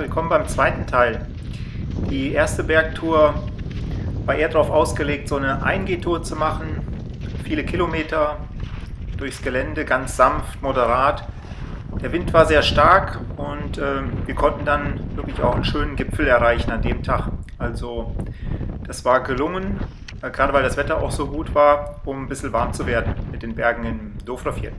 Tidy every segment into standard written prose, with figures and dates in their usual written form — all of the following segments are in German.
willkommen beim zweiten Teil. Die erste Bergtour war eher darauf ausgelegt, so eine Eingehtour zu machen. Viele Kilometer durchs Gelände, ganz sanft, moderat. Der Wind war sehr stark und wir konnten dann wirklich auch einen schönen Gipfel erreichen an dem Tag. Also das war gelungen, gerade weil das Wetter auch so gut war, um ein bisschen warm zu werden mit den Bergen im Dovrefjell.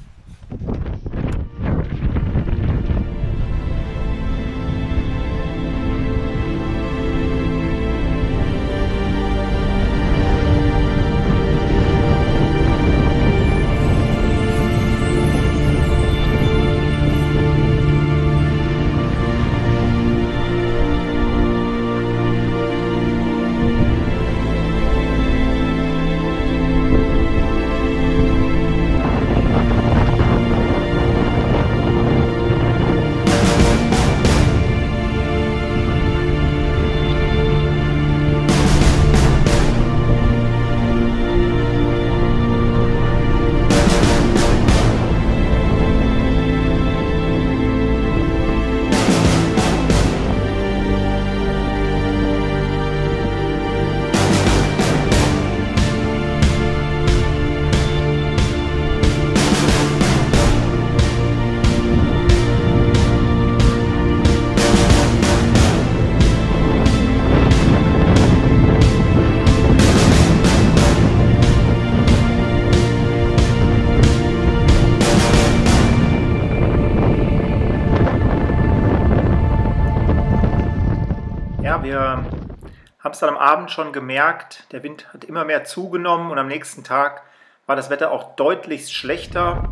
Ja, wir haben es dann am Abend schon gemerkt, der Wind hat immer mehr zugenommen und am nächsten Tag war das Wetter auch deutlich schlechter.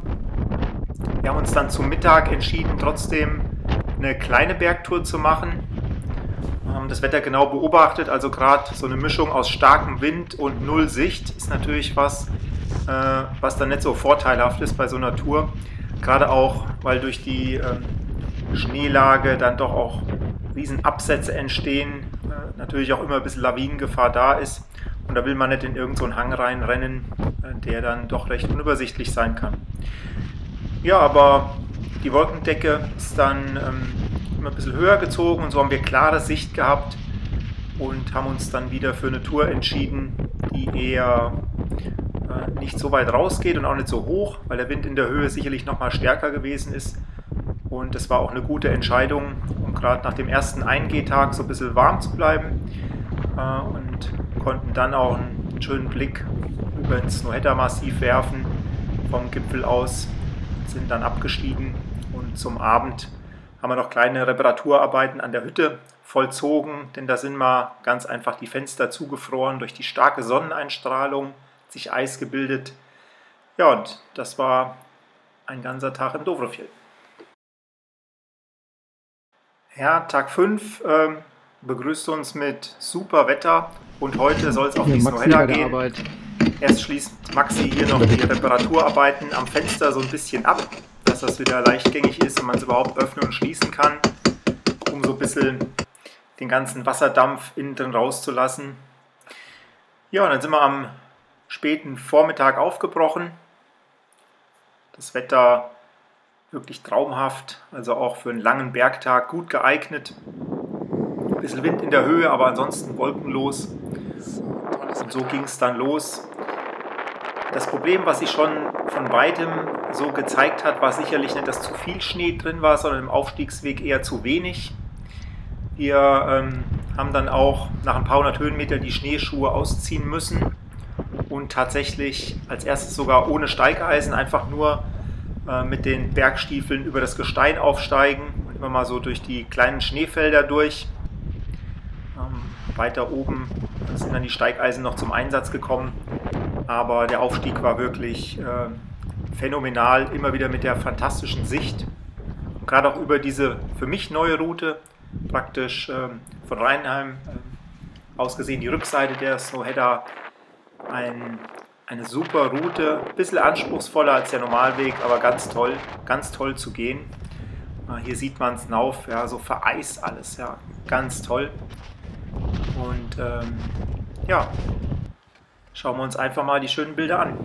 Wir haben uns dann zum Mittag entschieden, trotzdem eine kleine Bergtour zu machen. Wir haben das Wetter genau beobachtet, also gerade so eine Mischung aus starkem Wind und null Sicht ist natürlich was dann nicht so vorteilhaft ist bei so einer Tour. Gerade auch, weil durch die Schneelage dann doch auch Riesenabsätze entstehen, natürlich auch immer ein bisschen Lawinengefahr da ist und da will man nicht in irgendeinen Hang reinrennen, der dann doch recht unübersichtlich sein kann. Ja, aber die Wolkendecke ist dann immer ein bisschen höher gezogen und so haben wir klare Sicht gehabt und haben uns dann wieder für eine Tour entschieden, die eher nicht so weit rausgeht und auch nicht so hoch, weil der Wind in der Höhe sicherlich noch mal stärker gewesen ist. Und es war auch eine gute Entscheidung, um gerade nach dem ersten Eingehtag so ein bisschen warm zu bleiben und konnten dann auch einen schönen Blick über ins Snohetta-Massiv werfen vom Gipfel aus, sind dann abgestiegen und zum Abend haben wir noch kleine Reparaturarbeiten an der Hütte vollzogen, denn da sind mal ganz einfach die Fenster zugefroren durch die starke Sonneneinstrahlung, hat sich Eis gebildet. Ja, und das war ein ganzer Tag im Dovrefjell. Ja, Tag 5 begrüßt uns mit super Wetter und heute soll es auf die Snohetta gehen. Erst schließt Maxi hier noch die Reparaturarbeiten am Fenster so ein bisschen ab, dass das wieder leichtgängig ist und man es überhaupt öffnen und schließen kann, um so ein bisschen den ganzen Wasserdampf innen drin rauszulassen. Ja, und dann sind wir am späten Vormittag aufgebrochen. Das Wetter wirklich traumhaft, also auch für einen langen Bergtag gut geeignet. Ein bisschen Wind in der Höhe, aber ansonsten wolkenlos. Und so ging es dann los. Das Problem, was sich schon von weitem so gezeigt hat, war sicherlich nicht, dass zu viel Schnee drin war, sondern im Aufstiegsweg eher zu wenig. Wir haben dann auch nach ein paar hundert Höhenmeter die Schneeschuhe ausziehen müssen und tatsächlich als erstes sogar ohne Steigeisen einfach nur mit den Bergstiefeln über das Gestein aufsteigen und immer mal so durch die kleinen Schneefelder durch. Weiter oben sind dann die Steigeisen noch zum Einsatz gekommen, aber der Aufstieg war wirklich phänomenal, immer wieder mit der fantastischen Sicht. Und gerade auch über diese für mich neue Route, praktisch von Reinheim aus gesehen die Rückseite der Snohetta, eine super Route, ein bisschen anspruchsvoller als der Normalweg, aber ganz toll zu gehen. Hier sieht man es Nauf, ja, so vereist alles, ja, ganz toll. Und ja, schauen wir uns einfach mal die schönen Bilder an.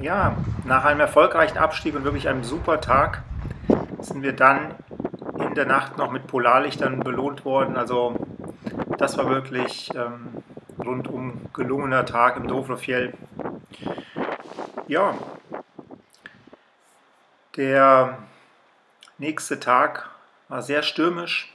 Ja, nach einem erfolgreichen Abstieg und wirklich einem super Tag sind wir dann in der Nacht noch mit Polarlichtern belohnt worden. Also das war wirklich rundum gelungener Tag im Dovrefjell. Ja, der nächste Tag war sehr stürmisch.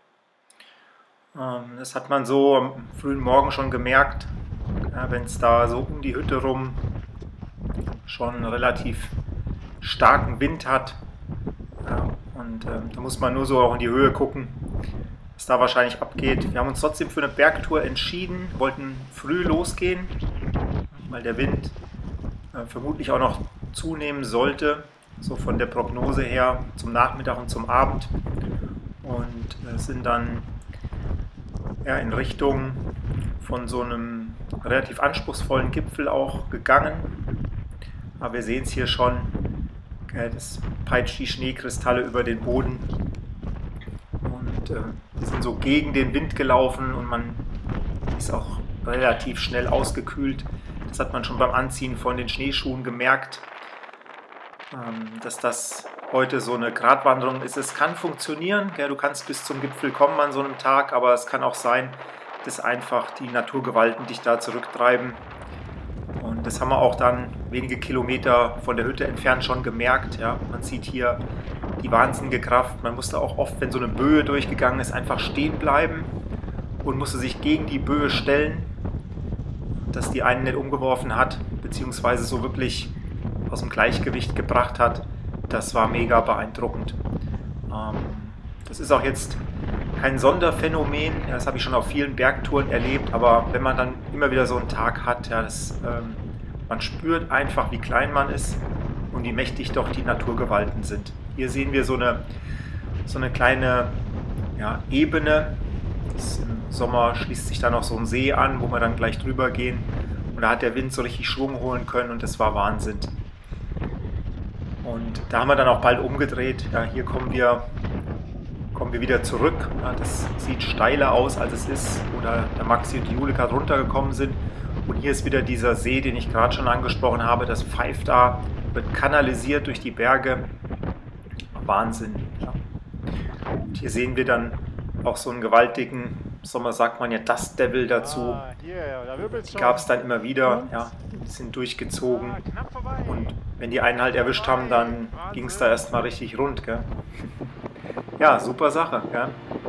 Das hat man so am frühen Morgen schon gemerkt, ja, wenn es da so um die Hütte rum schon einen relativ starken Wind hat. Ja, und da muss man nur so auch in die Höhe gucken, was da wahrscheinlich abgeht. Wir haben uns trotzdem für eine Bergtour entschieden, wollten früh losgehen, weil der Wind vermutlich auch noch zunehmen sollte, so von der Prognose her zum Nachmittag und zum Abend. Und sind dann ja, in Richtung von so einem relativ anspruchsvollen Gipfel auch gegangen. Aber wir sehen es hier schon, das peitscht die Schneekristalle über den Boden. Und wir sind so gegen den Wind gelaufen und man ist auch relativ schnell ausgekühlt. Das hat man schon beim Anziehen von den Schneeschuhen gemerkt, dass das heute so eine Gratwanderung ist. Es kann funktionieren, du kannst bis zum Gipfel kommen an so einem Tag, aber es kann auch sein, dass einfach die Naturgewalten dich da zurücktreiben. Und das haben wir auch dann wenige Kilometer von der Hütte entfernt schon gemerkt. Ja. Man sieht hier die wahnsinnige Kraft. Man musste auch oft, wenn so eine Böe durchgegangen ist, einfach stehen bleiben und musste sich gegen die Böe stellen, dass die einen nicht umgeworfen hat, beziehungsweise so wirklich aus dem Gleichgewicht gebracht hat. Das war mega beeindruckend. Das ist auch jetzt kein Sonderphänomen, das habe ich schon auf vielen Bergtouren erlebt, aber wenn man dann immer wieder so einen Tag hat, ja, man spürt einfach, wie klein man ist und wie mächtig doch die Naturgewalten sind. Hier sehen wir so eine kleine Ebene. Im Sommer schließt sich da noch so ein See an, wo wir dann gleich drüber gehen. Und da hat der Wind so richtig Schwung holen können und das war Wahnsinn. Und da haben wir dann auch bald umgedreht. Ja, hier kommen wir wieder zurück. Ja, das sieht steiler aus, als es ist, wo da der Maxi und die Julika runtergekommen sind. Und hier ist wieder dieser See, den ich gerade schon angesprochen habe. Das pfeift da, wird kanalisiert durch die Berge. Wahnsinn. Ja. Und hier sehen wir dann auch so einen gewaltigen, im Sommer sagt man ja Dust Devil dazu. Die gab es dann immer wieder, ja, die sind durchgezogen. Und wenn die einen halt erwischt haben, dann ging es da erstmal richtig rund. Gell? Ja, super Sache. Gell?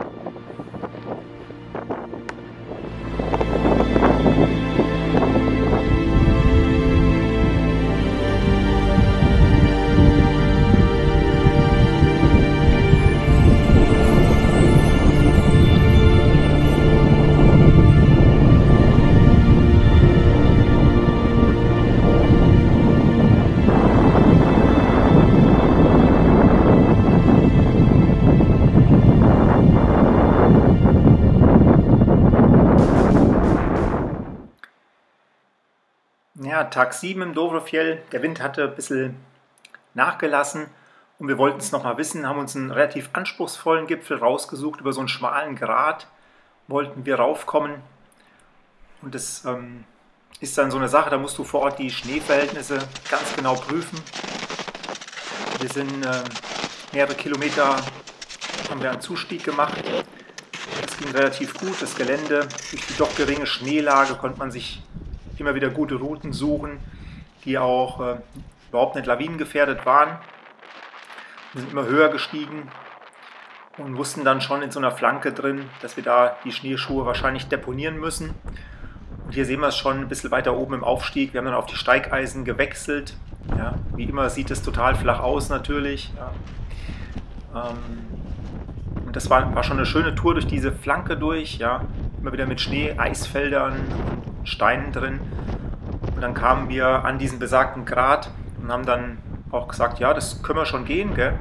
Ja, Tag 7 im Dovrefjell, der Wind hatte ein bisschen nachgelassen und wir wollten es nochmal wissen, haben uns einen relativ anspruchsvollen Gipfel rausgesucht, über so einen schmalen Grat wollten wir raufkommen und das ist dann so eine Sache, da musst du vor Ort die Schneeverhältnisse ganz genau prüfen. Wir sind mehrere Kilometer, haben wir einen Zustieg gemacht, das ging relativ gut, das Gelände, durch die doch geringe Schneelage konnte man sich immer wieder gute Routen suchen, die auch überhaupt nicht lawinengefährdet waren. Wir sind immer höher gestiegen und wussten dann schon in so einer Flanke drin, dass wir da die Schneeschuhe wahrscheinlich deponieren müssen. Und hier sehen wir es schon ein bisschen weiter oben im Aufstieg. Wir haben dann auf die Steigeisen gewechselt. Ja, wie immer sieht es total flach aus natürlich. Ja. Und das war schon eine schöne Tour durch diese Flanke durch. Ja. Immer wieder mit Schnee, Eisfeldern und Steinen drin. Und dann kamen wir an diesen besagten Grat und haben dann auch gesagt, ja, das können wir schon gehen, gell?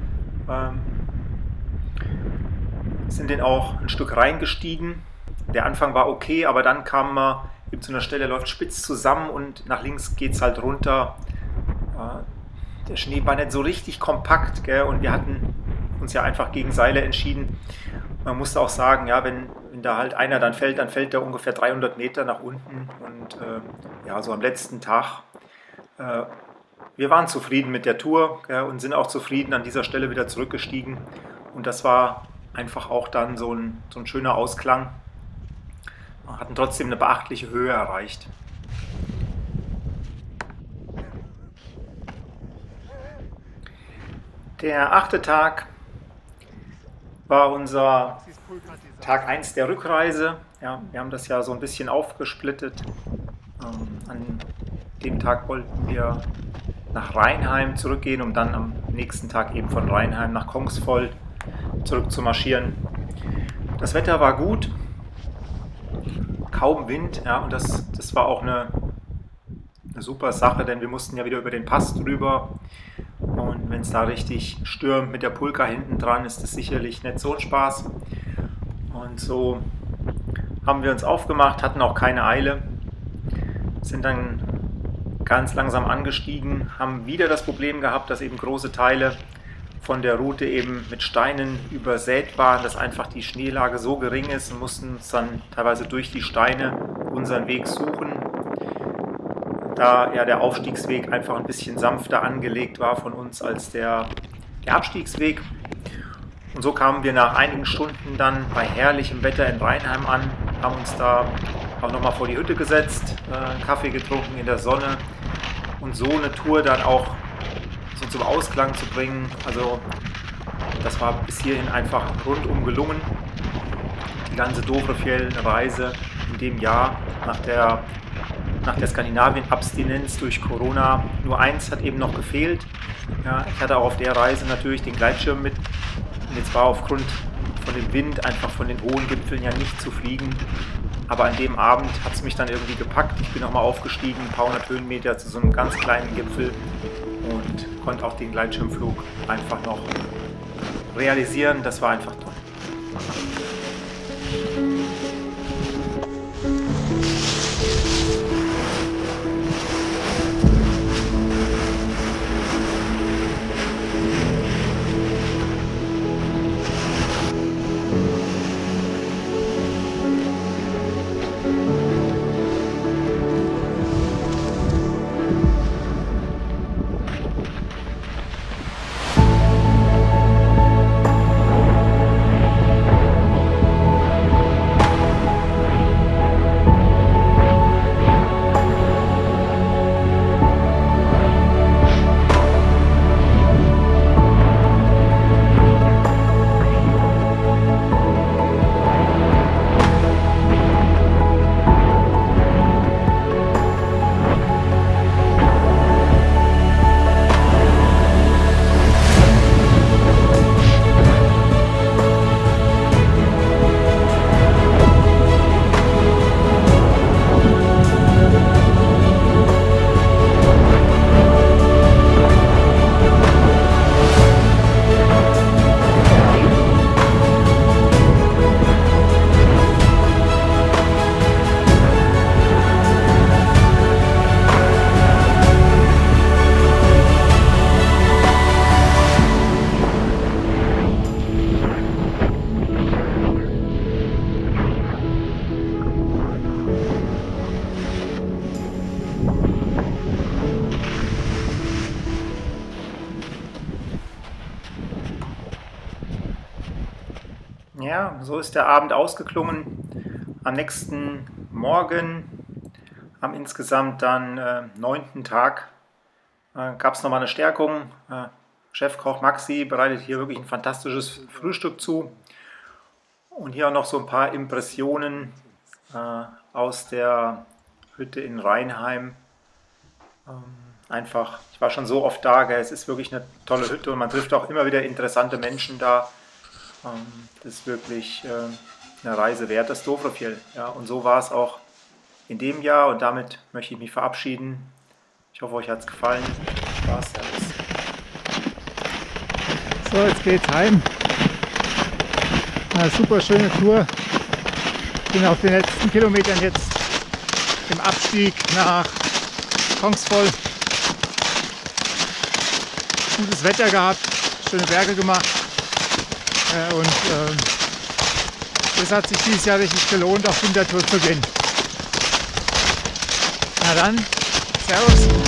Sind den auch ein Stück reingestiegen. Der Anfang war okay, aber dann kam man eben zu einer Stelle, läuft spitz zusammen und nach links geht es halt runter. Der Schnee war nicht so richtig kompakt, gell? Und wir hatten uns ja einfach gegen Seile entschieden. Man musste auch sagen, ja, wenn da halt einer dann fällt der ungefähr 300 Meter nach unten. Und ja, so am letzten Tag wir waren zufrieden mit der Tour, und sind auch zufrieden an dieser Stelle wieder zurückgestiegen. Und das war einfach auch dann so ein schöner Ausklang. Wir hatten trotzdem eine beachtliche Höhe erreicht. Der 8. Tag war unser Tag 1 der Rückreise. Ja, wir haben das ja so ein bisschen aufgesplittet. An dem Tag wollten wir nach Reinheim zurückgehen, um dann am nächsten Tag eben von Reinheim nach Kongsvoll zurück zu marschieren. Das Wetter war gut, kaum Wind, ja, und das war auch eine super Sache, denn wir mussten ja wieder über den Pass drüber. Und wenn es da richtig stürmt mit der Pulka hinten dran, ist das sicherlich nicht so ein Spaß. Und so haben wir uns aufgemacht, hatten auch keine Eile, sind dann ganz langsam angestiegen, haben wieder das Problem gehabt, dass eben große Teile von der Route eben mit Steinen übersät waren, dass einfach die Schneelage so gering ist und mussten uns dann teilweise durch die Steine unseren Weg suchen. Da ja der Aufstiegsweg einfach ein bisschen sanfter angelegt war von uns als der Abstiegsweg. Und so kamen wir nach einigen Stunden dann bei herrlichem Wetter in Reinheim an, haben uns da auch nochmal vor die Hütte gesetzt, einen Kaffee getrunken in der Sonne und so eine Tour dann auch so zum Ausklang zu bringen. Also das war bis hierhin einfach rundum gelungen. Die ganze Dovrefjell-Reise in dem Jahr nach der Skandinavien-Abstinenz durch Corona. Nur eins hat eben noch gefehlt. Ja, ich hatte auch auf der Reise natürlich den Gleitschirm mit. Und jetzt war aufgrund von dem Wind einfach von den hohen Gipfeln ja nicht zu fliegen. Aber an dem Abend hat es mich dann irgendwie gepackt. Ich bin nochmal aufgestiegen, ein paar hundert Höhenmeter zu so einem ganz kleinen Gipfel und konnte auch den Gleitschirmflug einfach noch realisieren. Das war einfach toll. Ja, so ist der Abend ausgeklungen. Am nächsten Morgen, am insgesamt dann 9. Tag, gab es nochmal eine Stärkung. Chefkoch Maxi bereitet hier wirklich ein fantastisches Frühstück zu. Und hier auch noch so ein paar Impressionen aus der Hütte in Reinheim. Einfach, ich war schon so oft da, gell? Es ist wirklich eine tolle Hütte und man trifft auch immer wieder interessante Menschen da. Das ist wirklich eine Reise wert, das Dovrefjell. Ja, und so war es auch in dem Jahr und damit möchte ich mich verabschieden. Ich hoffe, euch hat es gefallen. Spaß, Servus. So, jetzt geht's heim. Eine super schöne Tour. Ich bin auf den letzten Kilometern jetzt im Abstieg nach Kongsvoll. Gutes Wetter gehabt, schöne Berge gemacht. Und es hat sich dieses Jahr richtig gelohnt, auf Wintertour zu gehen. Na dann, Servus.